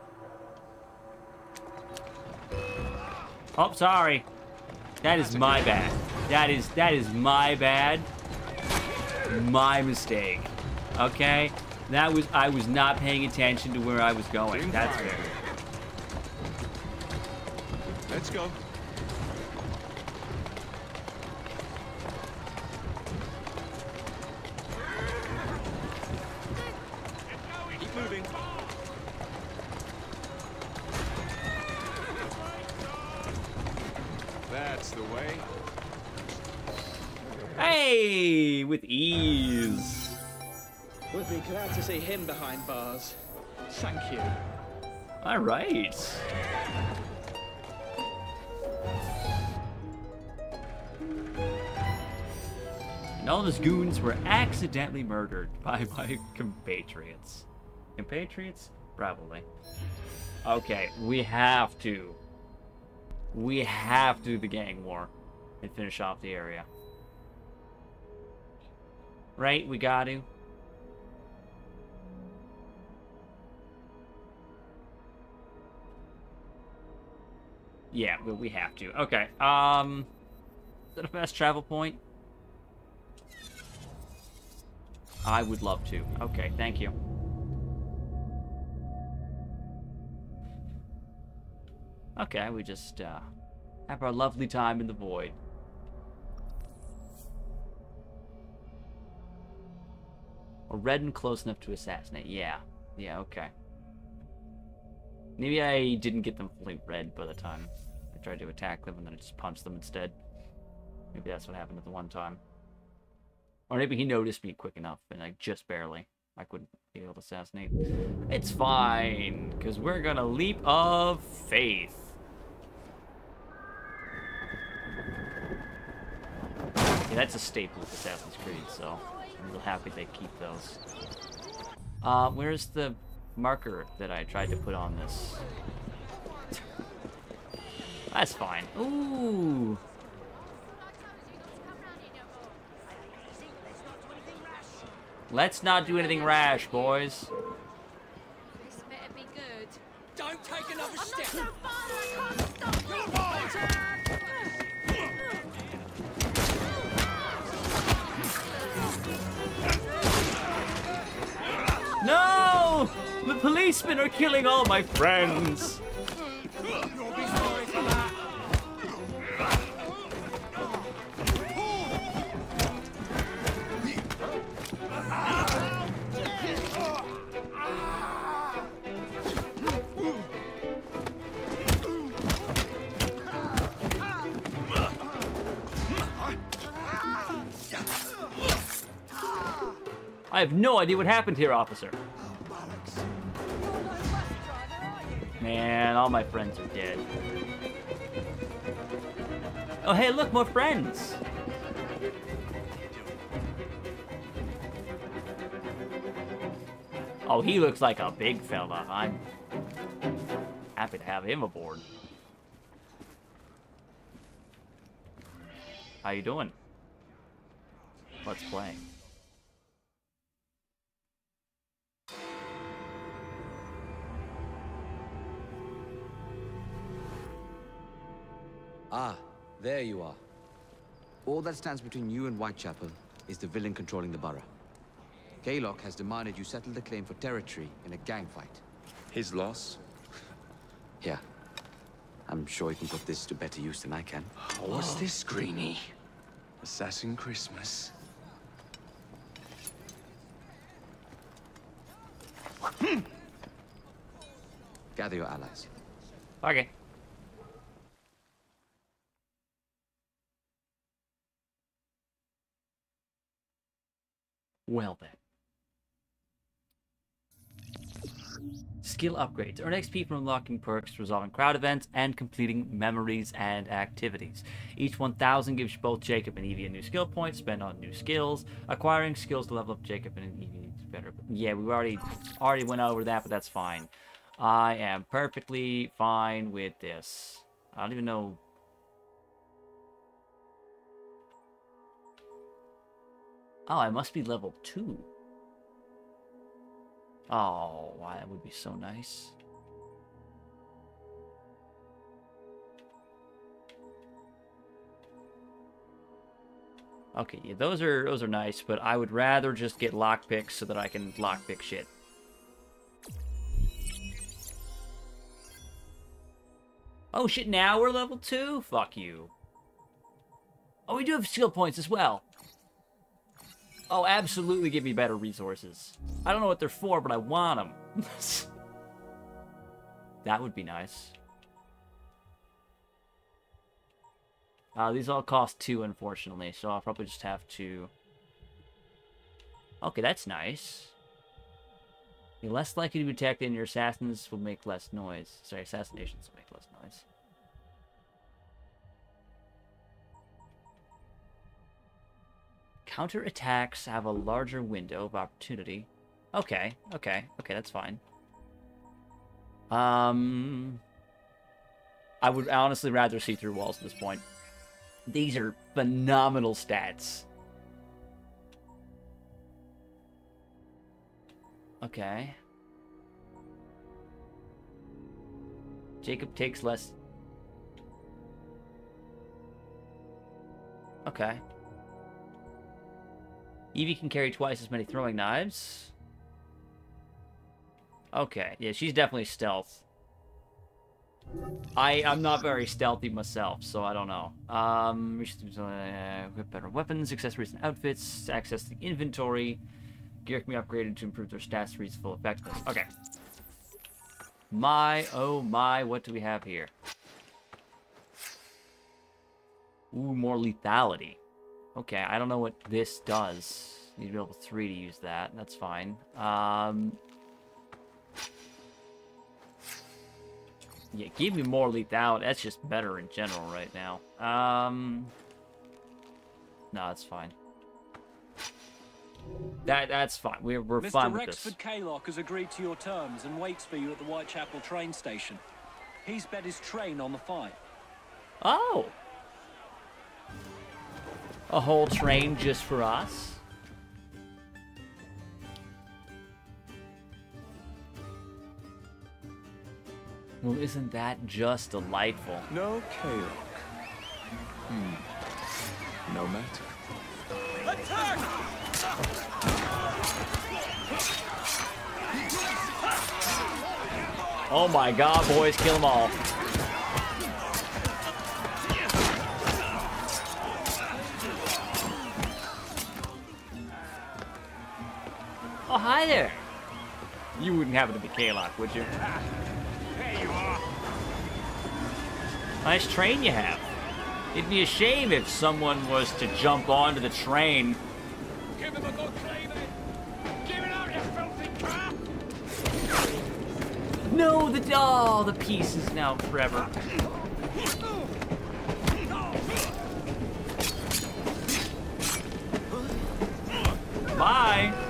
Oh, sorry. That is my bad. That is that is my bad. My mistake. Okay? That was I was not paying attention to where I was going. That's fair. Let's go. Keep moving. That's the way. Hey, with ease. Would be glad to see him behind bars. Thank you. All right. And all those goons were accidentally murdered by my compatriots. Compatriots? Probably. Okay, we have to. We have to do the gang war and finish off the area. Right? We got to. Yeah, we, we have to. Okay. Um, is that a fast travel point? I would love to. Okay, thank you. Okay, we just uh, have our lovely time in the void. Or red and close enough to assassinate. Yeah. Yeah, okay. Maybe I didn't get them fully red by the time I tried to attack them and then I just punched them instead. Maybe that's what happened at the one time. Or maybe he noticed me quick enough and like just barely. I couldn't be able to assassinate. It's fine, because we're gonna leap of faith. Yeah, that's a staple of Assassin's Creed, so I'm real happy they keep those. Uh, where's the marker that I tried to put on this? That's fine. Ooh. Let's not do anything rash, boys. This better be good. Don't take another I'm step! not so far that I can't stop you! No! The policemen are killing all my friends. You'll be sorry for that. I have no idea what happened here, officer. Man, all my friends are dead. Oh, hey, look, more friends. Oh, he looks like a big fella. I'm happy to have him aboard. How you doing? Let's play. Ah, there you are. All that stands between you and Whitechapel is the villain controlling the borough. Kaylock has demanded you settle the claim for territory in a gang fight. His loss? Yeah. I'm sure he can put this to better use than I can. Oh, what's this, Greenie? Assassin Christmas? Gather your allies. Okay. Well then. Skill upgrades. Earn X P from unlocking perks, resolving crowd events, and completing memories and activities. Each one thousand gives both Jacob and Evie a new skill point, spent on new skills. Acquiring skills to level up Jacob and Evie is better. Yeah, we already already went over that, but that's fine. I am perfectly fine with this. I don't even know. Oh, I must be level two. Oh, wow, that would be so nice. Okay, yeah, those are those are nice, but I would rather just get lockpicks so that I can lockpick shit. Oh shit, now we're level two? Fuck you. Oh, we do have skill points as well. Oh, absolutely give me better resources. I don't know what they're for, but I want them. That would be nice. Uh, these all cost two, unfortunately, so I'll probably just have to... Okay, that's nice. You're less likely to be detected and your assassins will make less noise. Sorry, assassinations will make less noise. Counter-attacks have a larger window of opportunity. Okay, okay, okay, that's fine. Um, I would honestly rather see through walls at this point. These are phenomenal stats. Okay. Jacob takes less... Okay. Evie can carry twice as many throwing knives. Okay, yeah, she's definitely stealth. I, I'm not very stealthy myself, so I don't know. Um, uh, equip better weapons, accessories, and outfits. Access the inventory. Gear can be upgraded to improve their stats to reach full effectiveness. Okay. My, oh my, what do we have here? Ooh, more lethality. Okay, I don't know what this does. Need to be level three to use that. That's fine. Um, yeah, give me more lethality. That's just better in general right now. Um, no, that's fine. That that's fine. We're we're Mister fine with this. Rexford Kaylock has agreed to your terms and waits for you at the Whitechapel train station. He's bet his train on the fight. Oh. A whole train just for us? Well, isn't that just delightful? No Kaylock. Hmm. No matter. Attack! Oh my god, boys, kill them all. Oh, hi there. You wouldn't happen to be Kaylock, would you? There you are. Nice train you have. It'd be a shame if someone was to jump onto the train. Give him a good cleaving. Give it out, you filthy crap. No, the oh, the piece is now forever. Bye.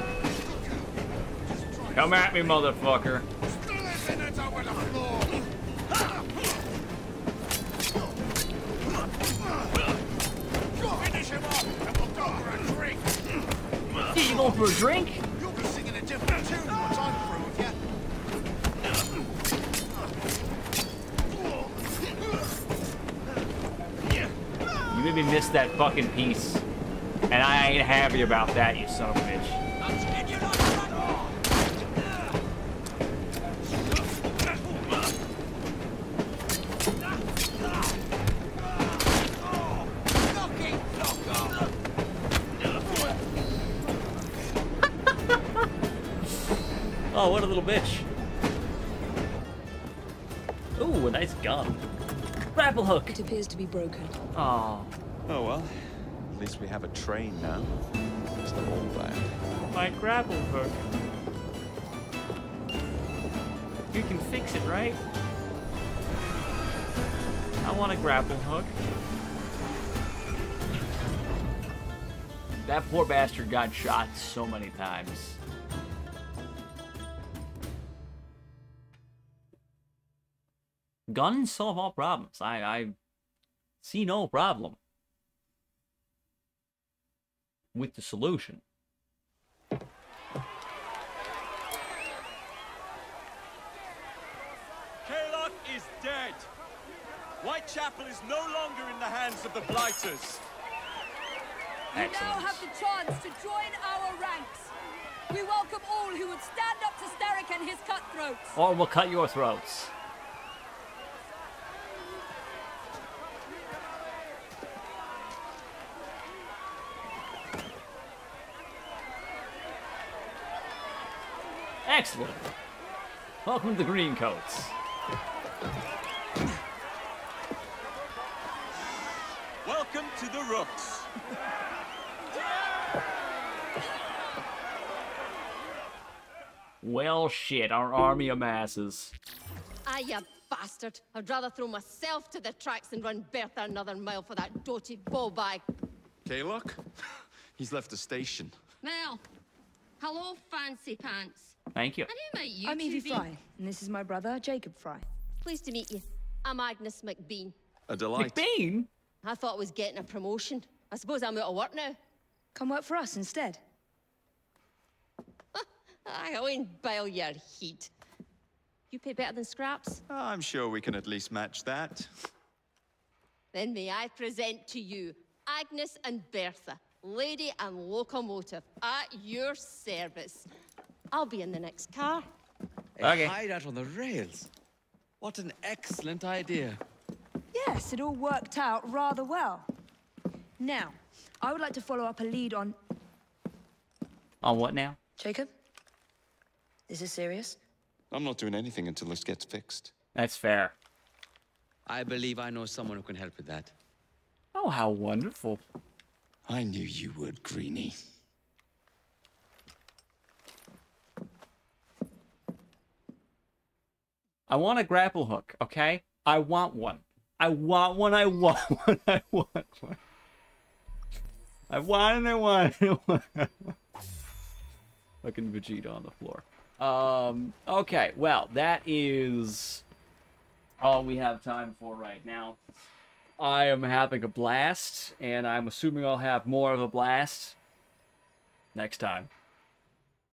Come at me, motherfucker. Finish him off, and we'll go for a drink. Yeah, you going for a drink? You'll be singing a different tune once I'm through with you. You made me miss that fucking piece. And I ain't happy about that, you son of a bitch. Oh, what a little bitch. Ooh, a nice gun. Grapple hook. It appears to be broken. Oh. Oh well. At least we have a train now. It's not all bad. my grapple hook. You can fix it, right? I want a grapple hook. That poor bastard got shot so many times. Guns solve all problems. I, I see no problem with the solution. Kaylock is dead. Whitechapel is no longer in the hands of the Blighters. You now have the chance to join our ranks. We welcome all who would stand up to Starrick and his cutthroats. Or we'll cut your throats. Excellent. Welcome to the Greencoats. Welcome to the Rooks. Well, shit, our army amasses. Ah, you bastard. I'd rather throw myself to the tracks than run Bertha another mile for that doted ball bag. Kaylock? He's left the station. Well, hello, fancy pants. Thank you. And who might you I'm two Evie be? Fry, and this is my brother, Jacob Fry. Pleased to meet you. I'm Agnes McBean. A delight. McBean? I thought I was getting a promotion. I suppose I'm out of work now. Come work for us instead. I won't bile your heat. You pay better than scraps? I'm sure we can at least match that. Then may I present to you Agnes and Bertha, lady and locomotive, at your service. I'll be in the next car. Okay. A hideout on the rails. What an excellent idea. Yes, it all worked out rather well. Now, I would like to follow up a lead on... On what now? Jacob? Is this serious? I'm not doing anything until this gets fixed. That's fair. I believe I know someone who can help with that. Oh, how wonderful. I knew you would, Greenie. I want a grapple hook, okay? I want one. I want one, I want one, I want one. I want and I want and I want. Fucking Vegeta on the floor. Um, okay, well, that is all we have time for right now. I am having a blast, and I'm assuming I'll have more of a blast next time.